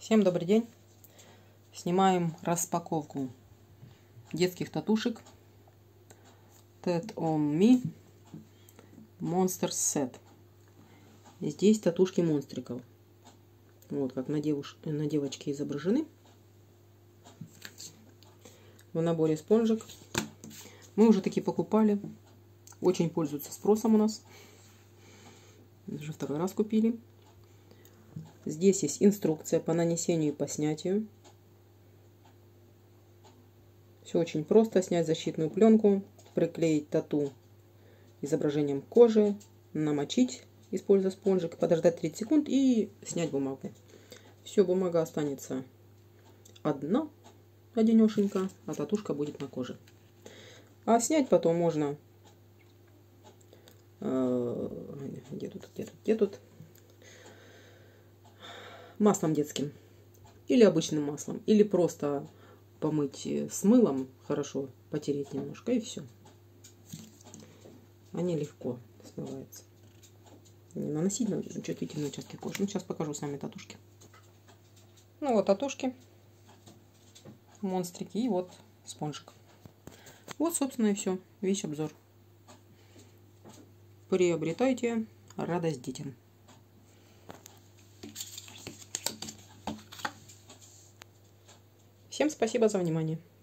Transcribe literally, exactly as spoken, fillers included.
Всем добрый день! Снимаем распаковку детских татушек Tat On Me Monster Set. Здесь татушки монстриков. Вот как на, девуш... на девочке изображены. В наборе спонжик. Мы уже такие покупали. Очень пользуются спросом у нас. Уже второй раз купили. Здесь есть инструкция по нанесению и по снятию. Все очень просто. Снять защитную пленку, приклеить тату изображением кожи, намочить, используя спонжик, подождать тридцать секунд и снять бумагу. Все, бумага останется одна, одинешенька, а татушка будет на коже. А снять потом можно... Где тут, где тут, где тут? Маслом детским. Или обычным маслом. Или просто помыть с мылом, хорошо потереть немножко, и все. Они легко смываются. Не наносить на чувствительные участки кожи. Ну, сейчас покажу сами татушки. Ну вот татушки. Монстрики и вот спонжик. Вот, собственно, и все. Весь обзор. Приобретайте радость детям. Всем спасибо за внимание.